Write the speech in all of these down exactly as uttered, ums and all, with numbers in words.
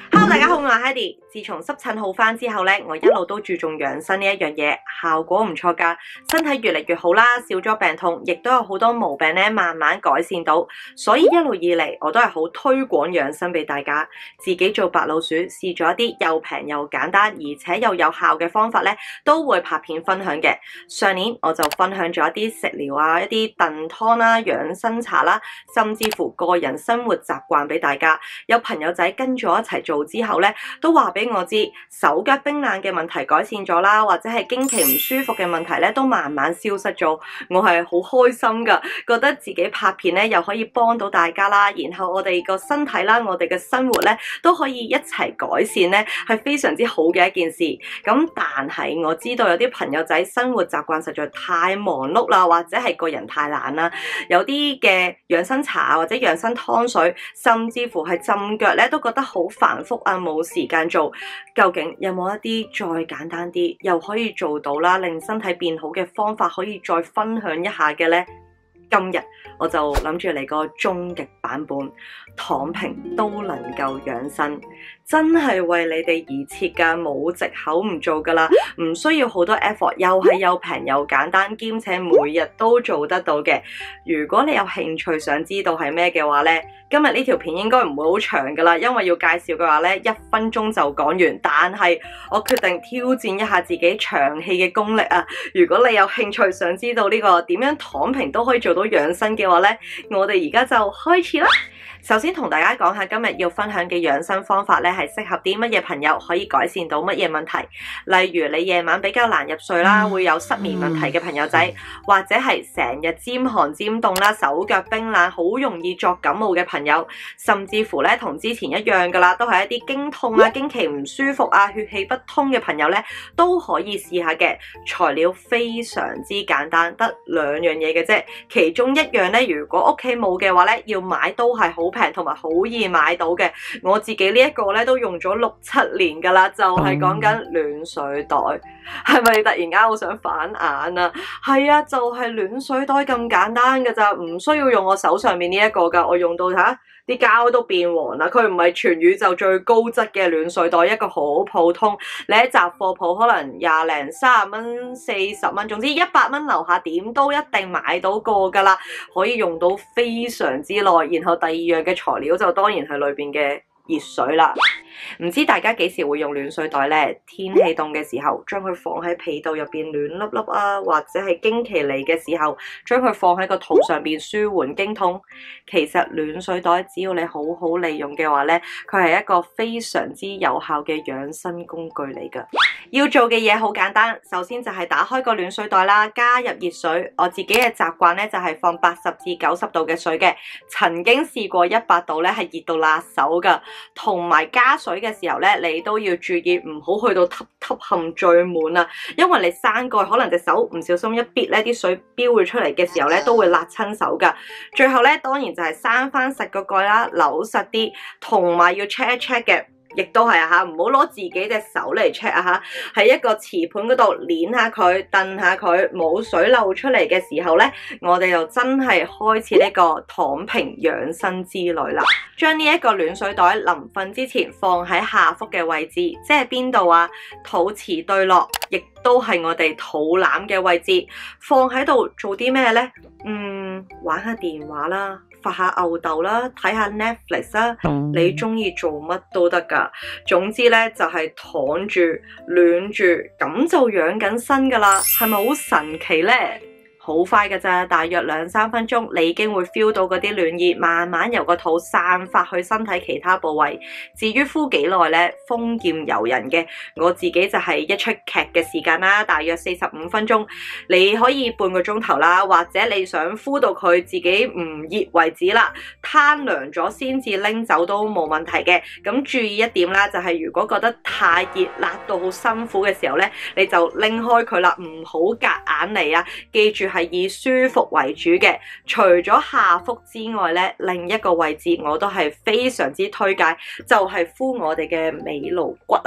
Hello， 大家好，我係 Hedy。自從濕疹好返之後咧，我一路都注重養生呢一樣嘢，效果唔錯㗎，身體越嚟越好啦，少咗病痛，亦都有好多毛病咧慢慢改善到。所以一路以嚟，我都係好推廣養生俾大家。自己做白老鼠，試咗一啲又平又簡單，而且又有效嘅方法咧，都會拍片分享嘅。上年我就分享咗一啲食療啊，一啲燉湯啦、養生茶啦，甚至乎個人生活習慣俾大家。有朋友仔跟住我一齊做之後咧，都話俾我知手腳冰冷嘅問題改善咗啦，或者係經期唔舒服嘅問題咧都慢慢消失咗。我係好開心噶，覺得自己拍片咧又可以幫到大家啦，然後我哋個身體啦，我哋嘅生活咧都可以一齊改善咧，係非常之好嘅一件事。咁但係我知道有啲朋友仔生活習慣實在太忙碌啦，或者係個人太懶啦，有啲嘅養生茶或者養生湯水，甚至乎係浸腳咧都覺得好繁複啊，冇時間做。究竟有冇一啲再簡單啲又可以做到啦，令身體變好嘅方法可以再分享一下嘅呢？今日我就諗住嚟個終極版本，躺平都能夠養生，真係為你哋而設㗎，冇藉口唔做㗎啦，唔需要好多 effort， 又係又平又簡單，兼且每日都做得到嘅。如果你有興趣想知道係咩嘅話呢，今日呢條片應該唔會好長㗎啦，因為要介紹嘅話呢，一分鐘就講完。但係我決定挑戰一下自己長氣嘅功力啊！如果你有興趣想知道呢個點樣躺平都可以做到養生嘅話呢，我哋而家就開始啦。首先同大家講下今日要分享嘅養生方法咧，係適合啲乜嘢朋友可以改善到乜嘢問題。例如你夜晚比較難入睡啦，會有失眠問題嘅朋友仔，或者係成日尖寒尖凍啦，手腳冰冷，好容易作感冒嘅朋友，甚至乎咧同之前一樣噶啦，都係一啲經痛啊、經期唔舒服啊、血氣不通嘅朋友咧，都可以試下嘅。材料非常之簡單，得兩樣嘢嘅啫。其中一樣咧，如果屋企冇嘅話咧，要買都係好平同埋好易買到嘅。我自己呢一個咧都用咗六七年噶啦，就係講緊暖水袋。係咪突然間好想反眼啊？係啊，就係暖水袋咁簡單噶咋，唔需要用我手上面呢一個噶。我用到吓啲膠都變黃啦，佢唔係全宇宙最高質嘅暖水袋，一個好普通，你喺雜貨鋪可能廿零、三十蚊、四十蚊，總之一百蚊樓下點都一定買到個噶啦，可以用到非常之耐。然後第二樣嘅材料就當然係裏邊嘅熱水啦。唔知大家幾時會用暖水袋呢？天氣凍嘅時候，將佢放喺被竇入邊暖粒粒啊，或者係經期嚟嘅時候，將佢放喺個肚上邊舒緩經痛。其實暖水袋只要你好好利用嘅話呢，佢係一個非常之有效嘅養生工具嚟噶。要做嘅嘢好簡單，首先就係打開個暖水袋啦，加入熱水。我自己嘅習慣呢，就係放八十至九十度嘅水嘅，曾經試過一百度呢係熱到辣手噶。同埋加水嘅時候咧，你都要注意唔好去到吸吸冚最滿啊，因為你閂蓋可能隻手唔小心一逼咧，啲水飆會出嚟嘅時候咧，都會辣親手噶。最後咧，當然就係閂翻實個蓋啦，扭實啲，同埋要 check 一 check 嘅。亦都係啊嚇，唔好攞自己隻手嚟 check 啊嚇，喺一個瓷盤嗰度捏下佢，燉下佢，冇水漏出嚟嘅時候咧，我哋就真係開始呢個躺平養生之旅啦。將呢一個暖水袋臨瞓之前放喺下腹嘅位置，即係邊度啊？肚臍對落，亦都係我哋肚腩嘅位置。放喺度做啲咩咧？嗯，玩下電話啦。發下吽哣啦，睇下 Netflix 啦，你中意做乜都得噶。總之咧就係躺住暖住，咁就養緊身噶啦，係咪好神奇咧？好快㗎咋，大約兩三分鐘，你已經會 feel 到嗰啲暖意慢慢由個肚散發去身體其他部位。至於敷幾耐呢？豐儉由人嘅，我自己就係一出劇嘅時間啦，大約四十五分鐘，你可以半個鐘頭啦，或者你想敷到佢自己唔熱為止啦，攤涼咗先至拎走都冇問題嘅。咁注意一點啦，就係如果覺得太熱辣到好辛苦嘅時候呢，你就拎開佢啦，唔好夾硬嚟啊！記住係以舒服為主嘅，除咗下腹之外咧，另一個位置我都係非常之推介，就係敷我哋嘅尾龍骨啊！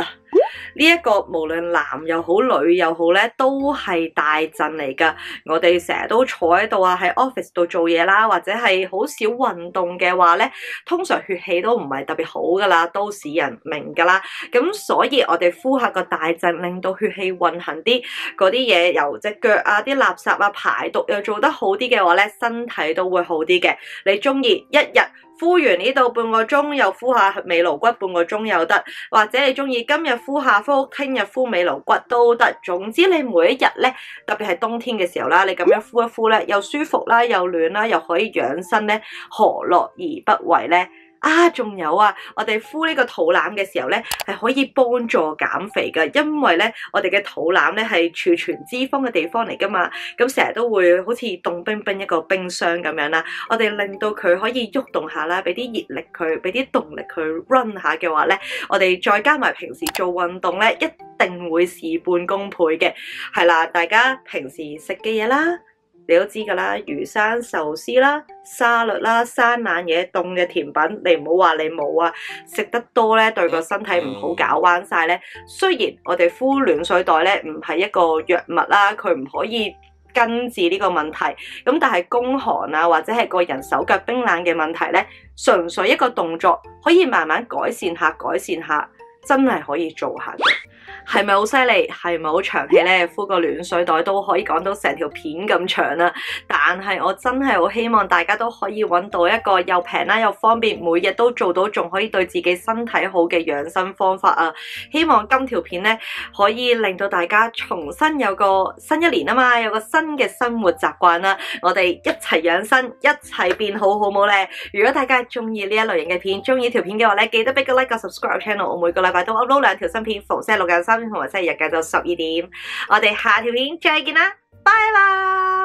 呢一個無論男又好女又好咧，都係大陣嚟噶。我哋成日都坐喺度啊，喺 office 度做嘢啦，或者係好少運動嘅話咧，通常血氣都唔係特別好噶啦，都市人明噶啦。咁所以我哋敷下個大陣，令到血氣運行啲，嗰啲嘢由隻腳啊、啲垃圾啊排毒又做得好啲嘅話咧，身體都會好啲嘅。你中意一日敷完呢度半個鐘，又敷下尾龍骨半個鐘又得，或者你中意今日敷下腹，聽日敷尾龍骨都得。總之你每一日咧，特別係冬天嘅時候啦，你咁樣敷一敷咧，又舒服啦，又暖啦，又可以養生咧，何樂而不為咧？啊，仲有啊，我哋敷呢個肚腩嘅時候咧，係可以幫助減肥㗎，因為咧，我哋嘅肚腩咧係儲存脂肪嘅地方嚟噶嘛，咁成日都會好似凍冰冰一個冰箱咁樣啦，我哋令到佢可以喐動下啦，俾啲熱力佢，俾啲動力佢 run 下嘅話咧，我哋再加埋平時做運動咧，一定會事半功倍嘅。係啦，大家平時食嘅嘢啦，你都知㗎啦，魚生壽司啦、沙律啦、生冷嘢、凍嘅甜品，你唔好話你冇啊！食得多咧，對個身體唔好，搞彎晒咧。雖然我哋敷暖水袋咧，唔係一個藥物啦，佢唔可以根治呢個問題。咁但係宮寒啊，或者係個人手腳冰冷嘅問題咧，純粹一個動作可以慢慢改善下，改善下，真係可以做下嘅。係咪好犀利？係咪好長氣咧？敷個暖水袋都可以講到成條片咁長啦。但係我真係好希望大家都可以揾到一個又平啦又方便，每日都做到，仲可以對自己身體好嘅養生方法啊！希望今條片咧可以令到大家重新有個新一年啊嘛，有個新嘅生活習慣啦。我哋一齊養生，一齊變好，好唔好咧？如果大家中意呢一類型嘅片，中意條片嘅話咧，記得俾個 like 個 subscribe channel。我每個禮拜都 upload 兩條新片，逢星期六日三點同埋星期日嘅就十二點。我哋下條片再見啦，拜拜。